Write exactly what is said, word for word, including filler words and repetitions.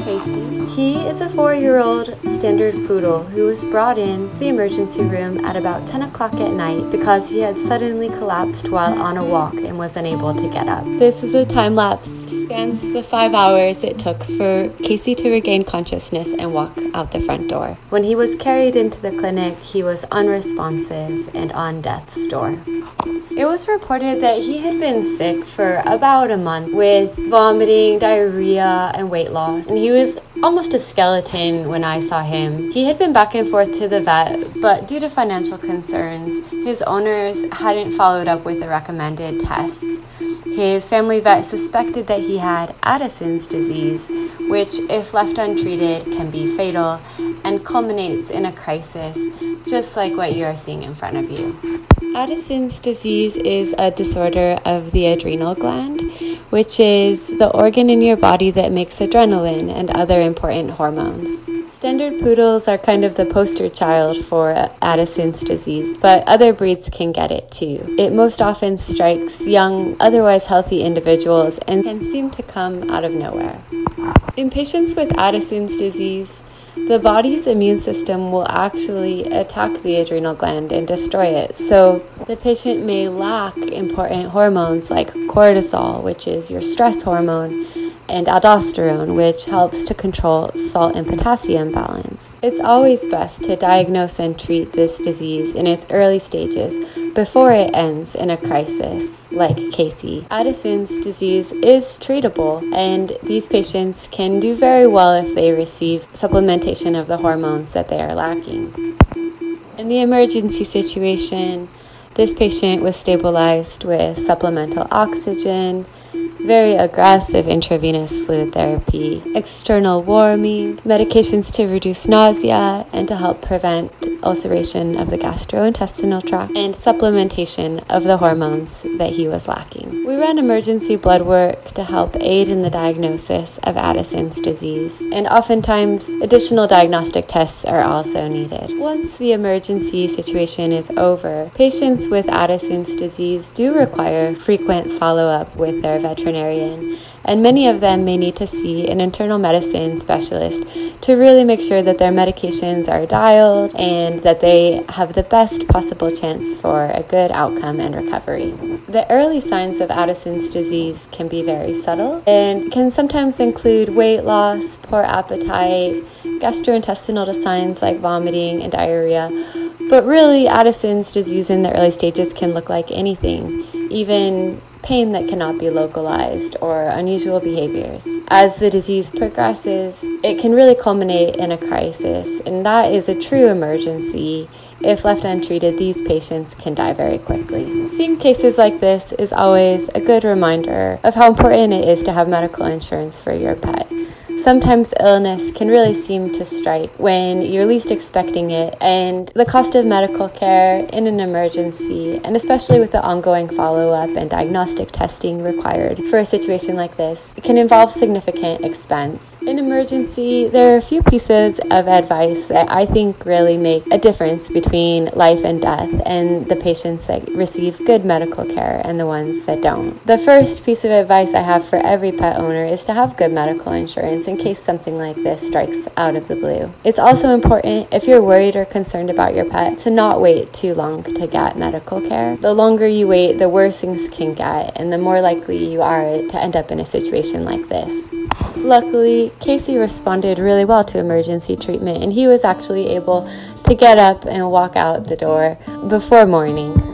Casey. He is a four-year-old standard poodle who was brought in the emergency room at about ten o'clock at night because he had suddenly collapsed while on a walk and was unable to get up. This is a time lapse. Spans the five hours it took for Casey to regain consciousness and walk out the front door. When he was carried into the clinic, he was unresponsive and on death's door. It was reported that he had been sick for about a month with vomiting, diarrhea, and weight loss, and he was almost a skeleton when I saw him. He had been back and forth to the vet, but due to financial concerns, his owners hadn't followed up with the recommended tests. His family vet suspected that he had Addison's disease, which, if left untreated, can be fatal and culminates in a crisis, just like what you are seeing in front of you. Addison's disease is a disorder of the adrenal gland, which is the organ in your body that makes adrenaline and other important hormones. Standard poodles are kind of the poster child for Addison's disease, but other breeds can get it too. It most often strikes young, otherwise healthy individuals and can seem to come out of nowhere. In patients with Addison's disease, the body's immune system will actually attack the adrenal gland and destroy it. So the patient may lack important hormones like cortisol, which is your stress hormone, and aldosterone, which helps to control salt and potassium balance. It's always best to diagnose and treat this disease in its early stages before it ends in a crisis, like Casey. Addison's disease is treatable, and these patients can do very well if they receive supplementation of the hormones that they are lacking. In the emergency situation, this patient was stabilized with supplemental oxygen, very aggressive intravenous fluid therapy, external warming, medications to reduce nausea and to help prevent ulceration of the gastrointestinal tract, and supplementation of the hormones that he was lacking. We ran emergency blood work to help aid in the diagnosis of Addison's disease, and oftentimes additional diagnostic tests are also needed. Once the emergency situation is over, patients with Addison's disease do require frequent follow-up with their veterinarian, and many of them may need to see an internal medicine specialist to really make sure that their medications are dialed and that they have the best possible chance for a good outcome and recovery. The early signs of Addison's disease can be very subtle and can sometimes include weight loss, poor appetite, gastrointestinal signs like vomiting and diarrhea. But really, Addison's disease in the early stages can look like anything, even pain that cannot be localized or unusual behaviors. As the disease progresses, it can really culminate in a crisis, and that is a true emergency. If left untreated, these patients can die very quickly. Seeing cases like this is always a good reminder of how important it is to have medical insurance for your pet. Sometimes illness can really seem to strike when you're least expecting it, and the cost of medical care in an emergency, and especially with the ongoing follow-up and diagnostic testing required for a situation like this, can involve significant expense. In emergency, there are a few pieces of advice that I think really make a difference between life and death and the patients that receive good medical care and the ones that don't. The first piece of advice I have for every pet owner is to have good medical insurance in case something like this strikes out of the blue. It's also important, if you're worried or concerned about your pet, to not wait too long to get medical care. The longer you wait, the worse things can get, and the more likely you are to end up in a situation like this. Luckily, Casey responded really well to emergency treatment, and he was actually able to get up and walk out the door before morning.